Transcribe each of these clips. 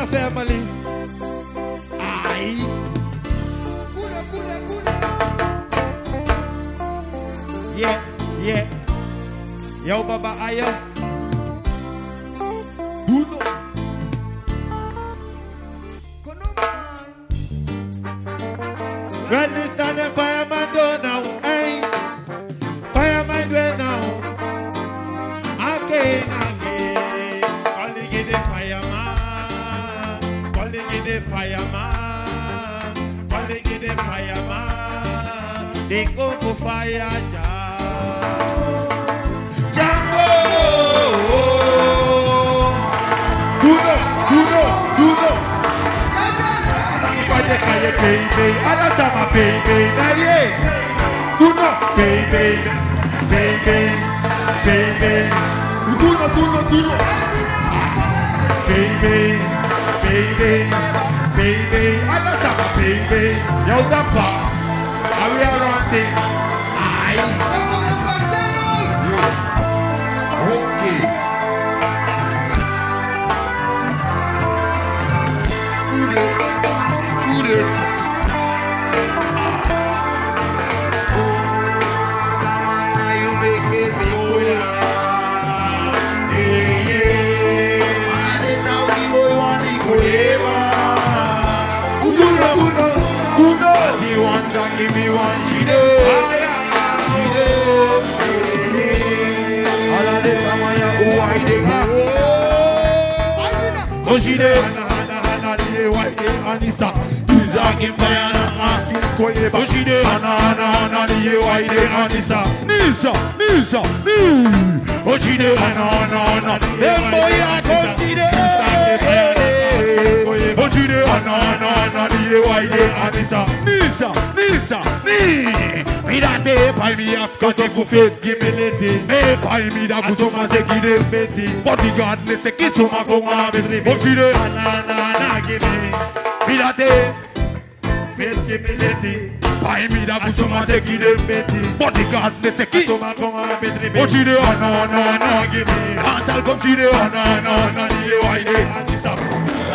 family. Aye. Yeah, yeah. Yo, Baba Aya. Uno. When we stand the fireman do now, hey. Fireman do now. Again. Calling it the fireman. Calling it the fireman. Calling it the fireman. They go for fire down. Jango! Duro! Baby, Alatama baby, Naye. Duro, baby. Duro. Baby, Alatama baby. Yo, the box. Are we around this? Aye. Okay. Give me one, she do. All of them are who I think. Oh, she do. White Anissa. She's talking by Anna. Oh, she do. Anna, white Anissa. Nisa. Oh, she do. Anna. Them boy are come to the. Oh, she do. Anna, white Anissa. Nisa. Me that day, buy me up, cause if you face, give me lady. Me buy me that, cause I'm a second day, but the God, let's take it, so I'm going to be living. But you know, na, give me. Me that day, face, give me lady. Buy me that, cause I'm a second day, but the God, let's take it, so I'm going to be living. But you know, na, give me. Can't I'll come to the, na, why they, and it's up.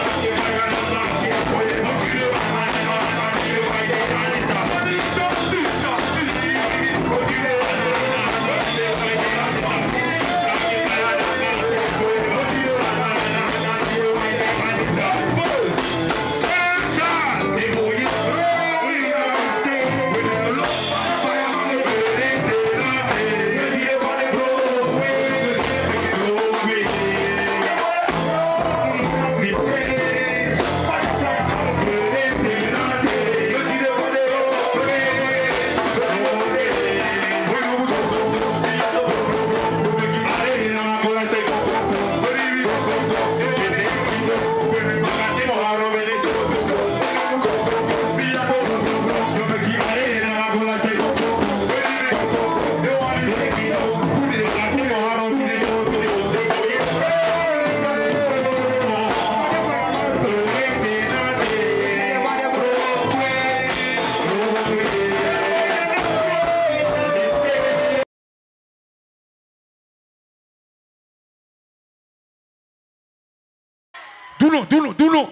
Do no.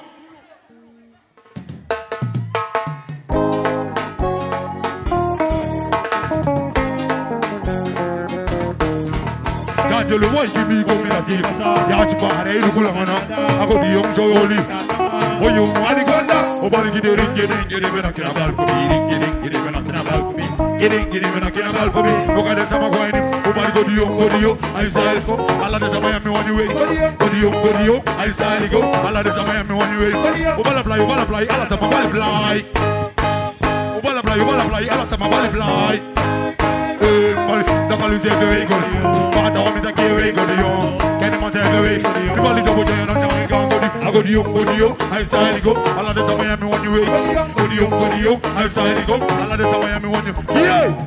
Can't tell you what you be going to give. Yacht bar, I look on. I go the young so only. Oh, you want to go down? Oh, but get it when I can about for me. Get it when I can about for me. Get it when I can about for me. Look at the summer going. Oh, but go to you. I say, all of the summer, I'm on your way. Go to you. I say, go. All of the summer, I'm on your way. Oh, butterfly. All of the summer, butterfly. Oh, butterfly. All of the summer, butterfly. Don't lose the way, go. But I want me to get away, go to you. Can you say the way? You want to go to I go to you. I say, go. All of the summer, I'm on your way. Go to you. I say, go. All of the summer, I'm on your way. Yeah!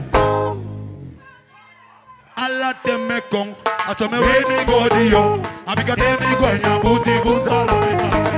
Allah them me come, I saw me way me go to you. I be got them me go and you put the goods all of it.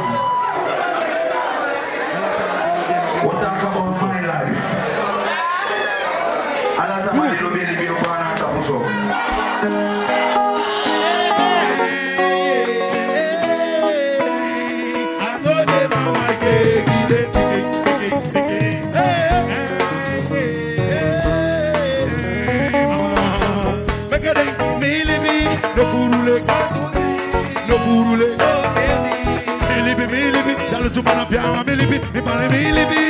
What talk about my life? Ala sama di lobi di bana tapuso. Supana piama milibi, mi pare milibi.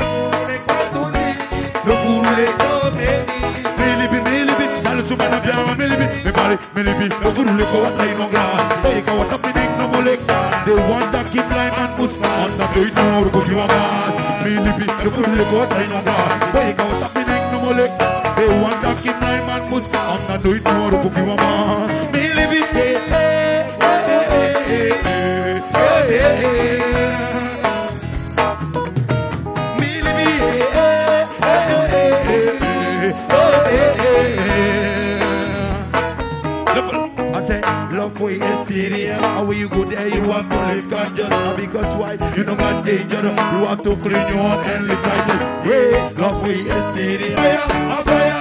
No furule, milibi. Dale supana piama milibi, mi pare milibi. No furule ko wata ino gra, boy ka wata pining no molek. They want to keep line and push on the play no ko kiwa gas. Milibi, no furule ko wata ino gra, boy ka wata pining no molek. They want to keep line and push on the play no ko kiwa gas. Milibi, love for is serious. How you go there, you have to live conscious. Because why? You know what danger. You have to clean your own and live righteous. Yeah, love for is serious. Afaya,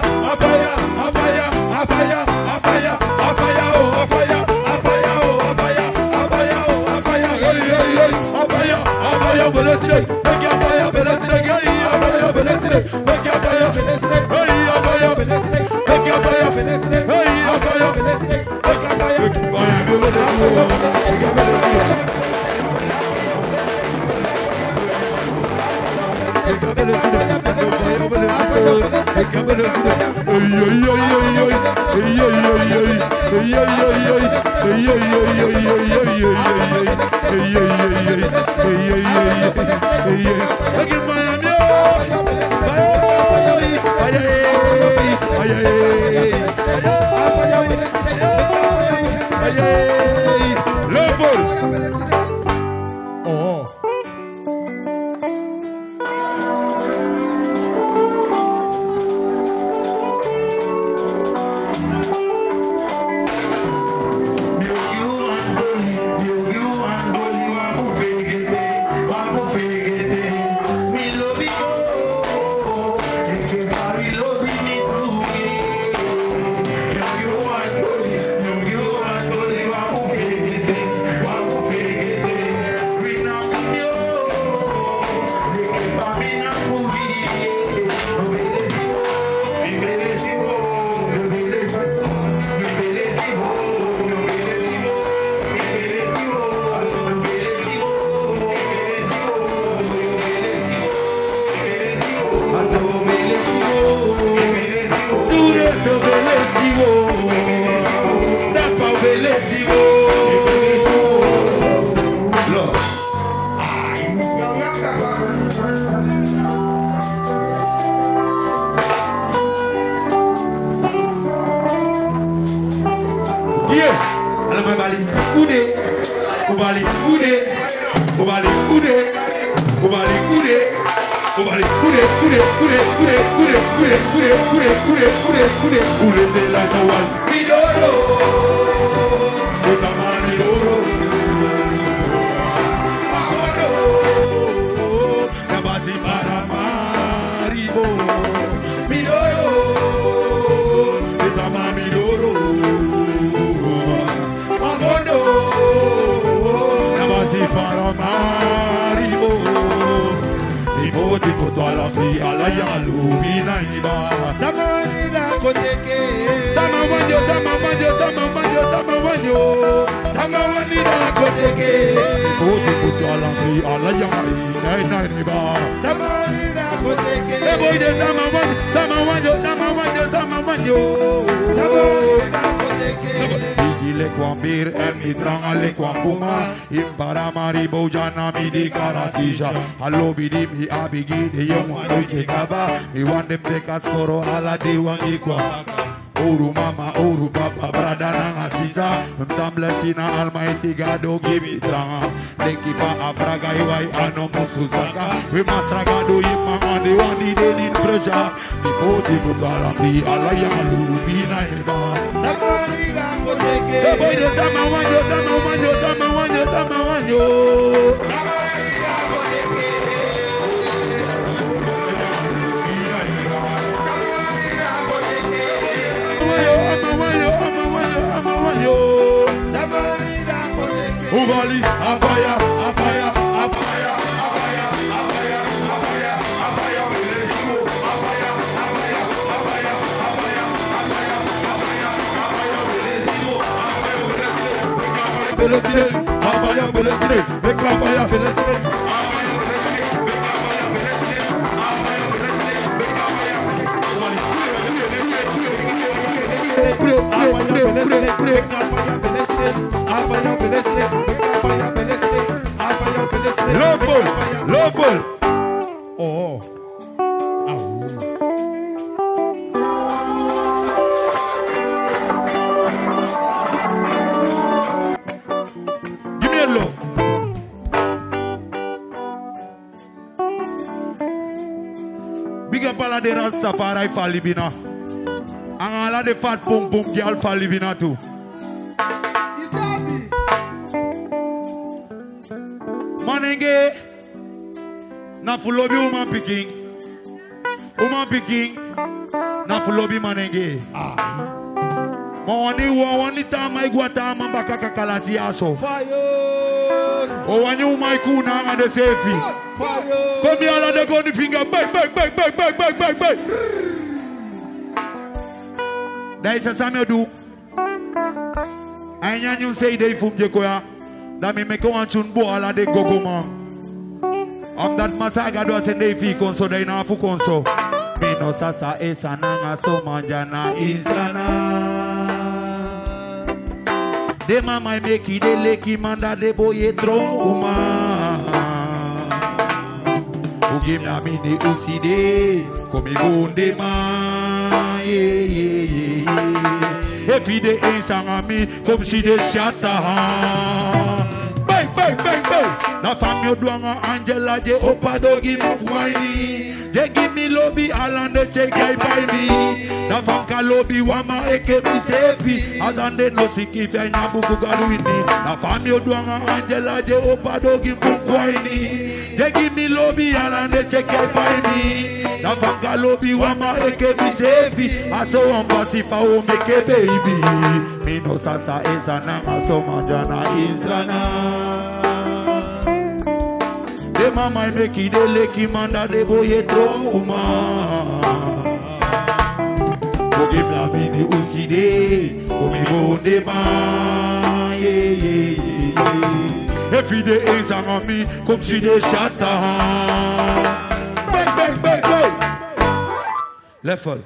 Hello, bidi mi abigi de young one to kaba. We want them take us for all day one equal. Oru mama, oru papa, brother nanga sisa. Some blessing Almighty God, oh give it down. Leki pa abraga iwai ano mususaka. We must raga do ima andi wandi deni pressure. Before the bugala bi alaya lubi na eba. Samariga koseke. The boy de sama wanyo. Ugali, abaya. Low ball. Oh. Give me a low. Big up all of the Rastafari Falibina. And all of the fat boom girl Falibina too. Manenge. Na fulobi woman picking. Na fulobi manenge. Wani tama igwata mambaka kakalasi aso. Fire. O wani umai kuna ngade sefi. Fire. Come here, all the gun finger. Back. That is a Samuel do. I you say they from Jekoya. That me make one tune bo all the gogo man. That masaga do sende fi konso dai na fu konso. Mino sasa esa nanga so manjana insana. De mama make it de leki manda de boye trauma. Ugi mi amini uside komi bunde ma. Epi de insanga mi kom si de shata. Bang. Na fam yo douanga Angela je opado give me wine. They give me lobby alande che guy by me. Na fam ka lobby wama eke mi sepi. Adande no siki fe nya buku galu ini. Na fam yo douanga Angela je opado give me wine. They give me lobby alande che guy by me. Na fam ka lobby wama eke mi sepi. Aso on party pa o make baby. Me no sasa esa na aso manjana insana. De mama make it de leki manda de boye trauma. Forgive me amini uside komi bonde ma. Every day is on me comme si de chata. Bang. Left fall.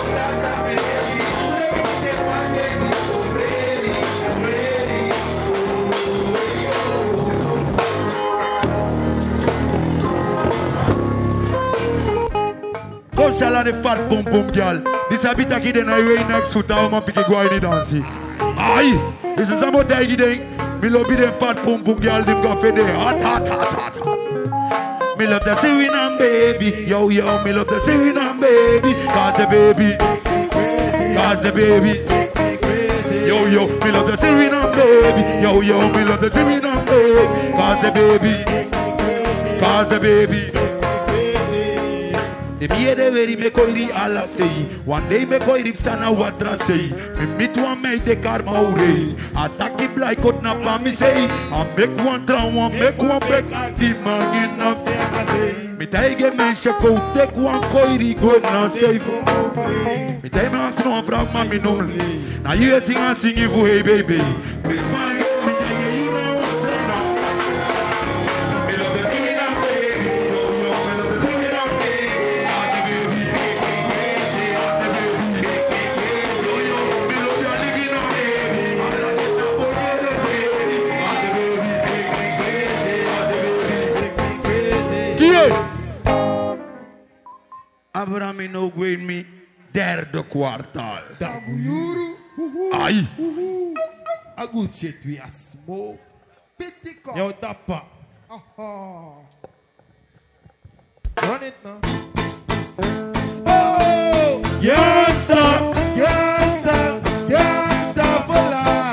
Come shall I the fat boom boom girl? This a bit of kid in a way next foot a woman pick a go in the dance. Aye, this is about the thing. Me love be them fat boom boom girl, them go for the hot. Me love the Suriname baby, yo, me love the Suriname baby, cause the baby, yo, me love the Suriname baby, yo, me love the Suriname baby, cause the baby. The me de veri me koiri ala sei. One day me koiri sana watra sei. Me meet one me de karma urei. Attack it like got na pa me say. I make one drown, one make one back. The man is not say. Me take me shako take one koiri go na say. Me take me ask no brag mami no. Now you sing and sing you hey baby. Me smile. Abraham no gween me derde kwartaal. Daguyuru. Ai. A good shit we a smoke. Pitty cup. Yo tappa. Run it now. Oh! Yes, sir. Yes, sir. Yes, sir for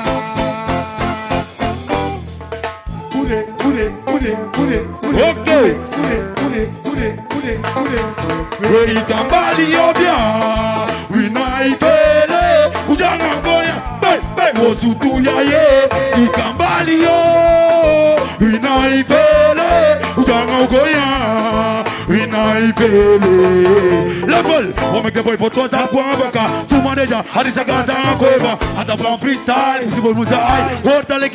life. Okay. We kambali obia, we naipele, ujanga goya, bay, wosutu ya ye, ikambali yo, we naipele, ujanga goya, we naipele. Level, we make the boy put us up one baka, two manager, hadisa gaza koeva, hata from freestyle, isibo muza ai, water leki,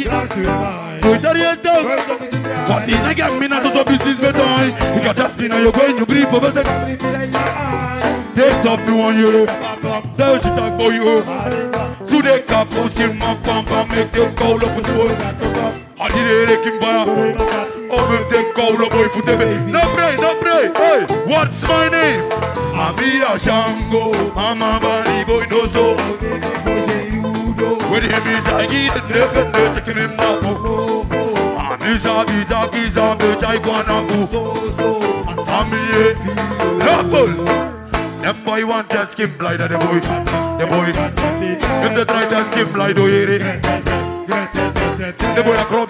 what is I get me not to business with I? You can just be now you're going to grieve over the take top me on you. Tell she talk for you. So they cap push in my pump and make them call up with you. I did it in fire. Oh, make them call up boy for them. No pray. Hey, what's my name? Amia Shango. Mama Bari boy no so. When he meet I get it, never take him up. Giza bejai guana bu. Amiye, level. Them boy want to skim blind the boy. If they try to skim blind, do hear it. The boy a crop.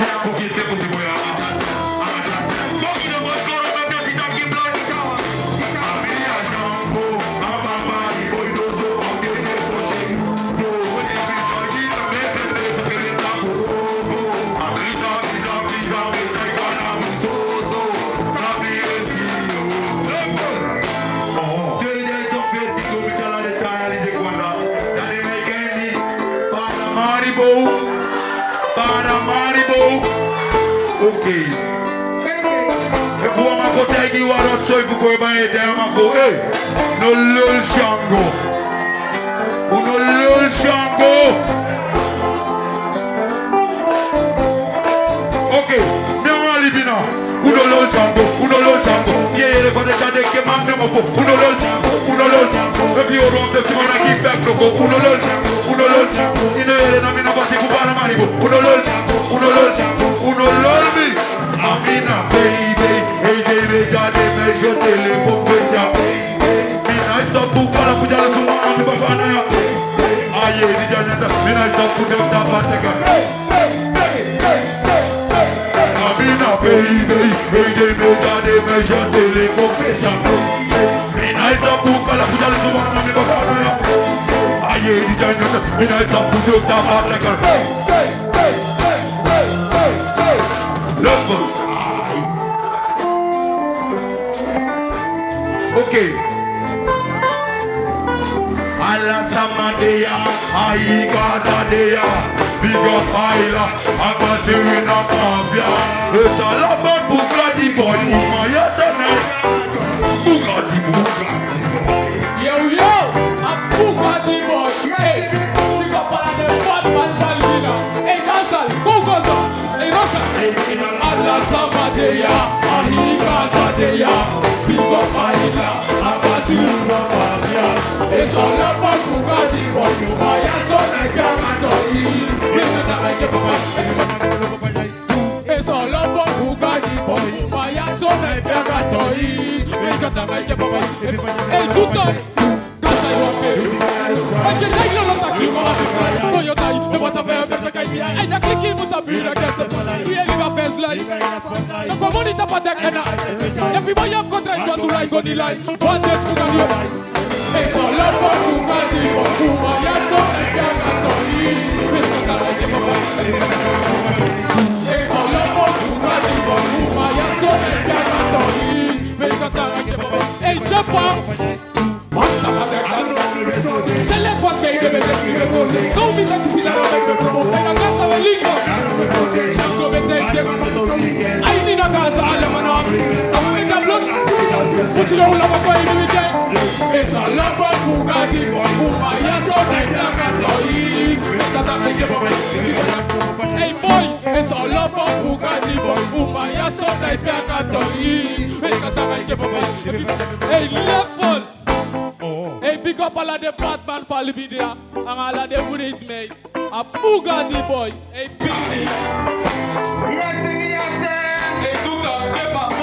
Okay. If one go take you out of soy for going by it, I'm go, hey, no lul shango. No lul shango. Okay, me want to live now. Uno lul shango. Yeah, for the chance they came out number 4. Uno lul shango. If you want to keep back to go, uno lul shango. You know, I'm in a basi kubana maribo. Uno lul shango. Me. Amina, baby, hey, baby, jade, make your telephone picture. Mina, stop to call up with your son, I'm the Bavana. Aye, the Janata, Mina, stop to them, Tabataka. Amina, baby, hey, baby, jade, make your telephone picture. Mina, stop to call up with your son, I'm the Bavana. Aye, the Janata, Mina, stop to them, Tabataka. Okay. Alla Samadea, Aigasadea, big up Aila, I'm a Serena Mafia. It's all about Bugatti boy, Bugatti. Yo, a que tá indo no saque, mano. Foi eu tá aí, eu vou saber, eu vou sacar aí. Ainda cliquei no sabir, e ele vai fez lá. Eu como bonita pra decana. E a prima ia contra ele quando lá e quando lá. Pode escutar eu. Ei, só lá por fuma, se for fuma, e a só é a cantoria. Vem cantar aí, que papai. Ei, só lá por fuma, se for fuma, e a só é a cantoria. Vem cantar aí, que papai. Ei, chapa. Basta pra decana. Se le può che deve vedere non mi sa che si darà il promoter la casa bellina sangue vedete ai di una casa alla mano sapete da blog futuro una papà in weekend e sa la fuga di fuma ya so dai la catoi sta da me che va ehi boy e sa la fuga di fuma ya so dai la catoi e sta da me che va ehi level. Hey, big up all of the Batman for the video and all of the police mate. A Bugatti boy. Hey, Billy. Yes, yes, Hey, Duga, give up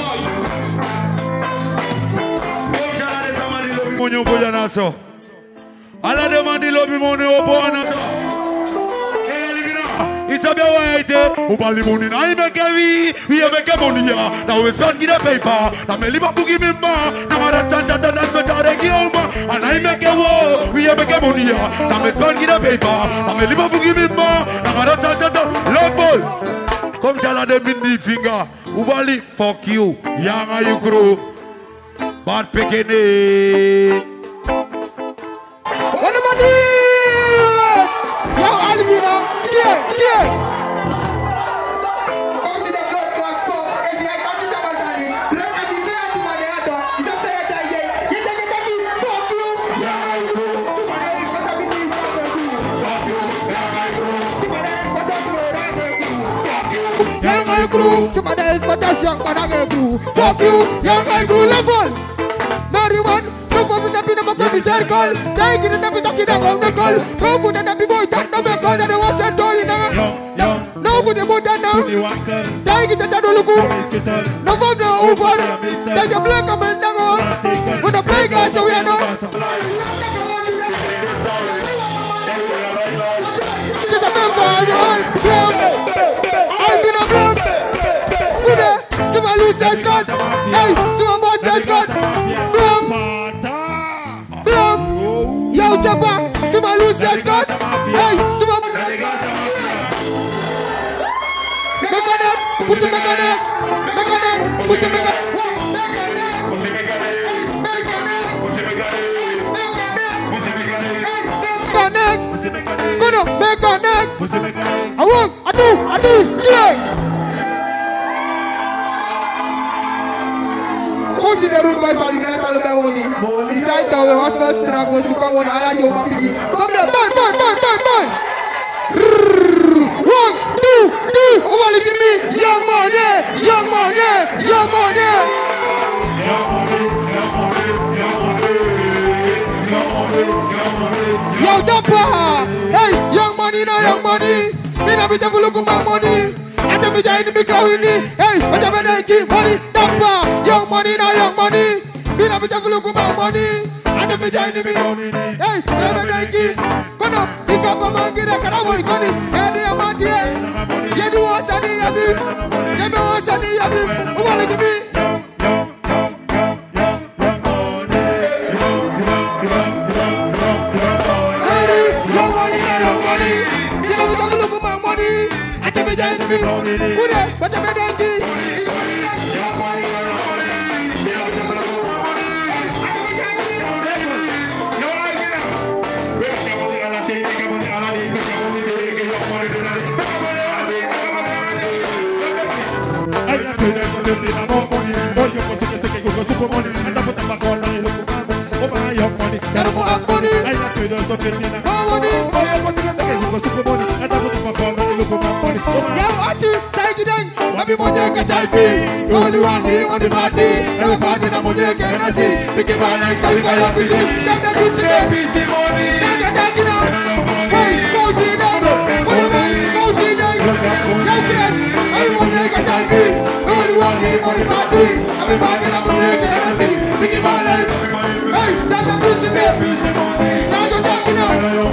boy. Monyo boya naso. Ala de mandi lobi monyo boya naso. Isabia white, ubali money na imekevi, we make money ya. Now we start get a paper. Na me liba bugi mimba, na mara tata tata tata kioma. And I make a war, we make money ya. Na me start get a paper. Na me liba bugi mimba, na mara tata tata. Love ball, come chala dem in the finger. Ubali, fuck you, young you crew, bad pekene. What am I doing? Yo, Alvina. Yeah. Oh, see the blood clot for. If you like to somebody, let's have the fair to my other. It's a fair day. You take it to me. Fuck you. Yeah, I do. Somebody, what have you done? Fuck you. Yeah, I do. Somebody, what does what I do? Fuck you. Young and crew. Somebody, what does young man I do? Fuck you. Young and crew level. Marijuana. No for the pin of a circle. Take it and be talking about the call. No good and be boy that the call that was a toy now. No good about that now. Take it and look. No for the over. Take a black man down. With a black guy, so we are not. I've been a blood. Some loose has got. Hey, some boss has got. Yo, Jabba, some loose has got. Hey, some mechanic, put the mechanic, put the mechanic. Mechanic. I do, yeah. Who's in the room by Falcon Salomoni? Inside the way, what's the struggle? Suka won ala yo mapigi. Come there, boy. 1, 2, 3. Oh, look at me, young man, yeah. Yo, Dapper. Hey, young money. Me na be the look of my money. I don't be the big crowd. Hey, what am I making money? Dapper, young money. Me na be the look of my money. I don't be the big crowd. Hey, what am I making? Gonna pick up a man, get a caraboy, gun it. Hey, they are my dear. You do what's on the other. You know what's on the other. Who want to be? Happy Monday, Jaipi. Only one here on the party. Everybody na Monday can I see. Picky man like Jaipi, I love you. That's the busy money. That's the hey, go see them. Go see them. Yes, every Monday can Jaipi. Only one here on the party. Everybody na Monday can I see. Picky man like hey, that's the busy money. That's the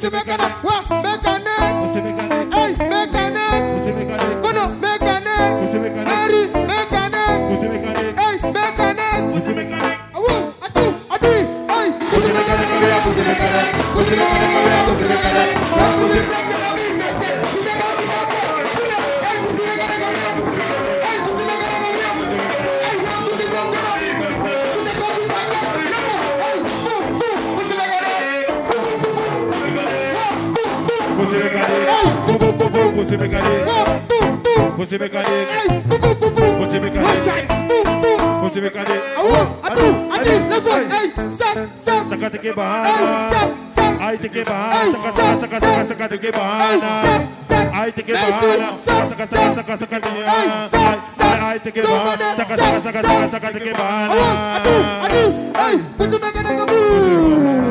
você mecânico, mecânico, você mecânico, ei, mecânico, você mecânico, quando mecânico, você mecânico, Mary, mecânico, você mecânico, ei, mecânico, você mecânico. atu, ei, você mecânico, você mecânico, você mecânico, você mecânico, você Você me carrega, você me carrega, você me carrega, você me carrega. Saca te quebana, ai te quebana, saca te quebana, ai te quebana, saca ai te quebana, saca te quebana.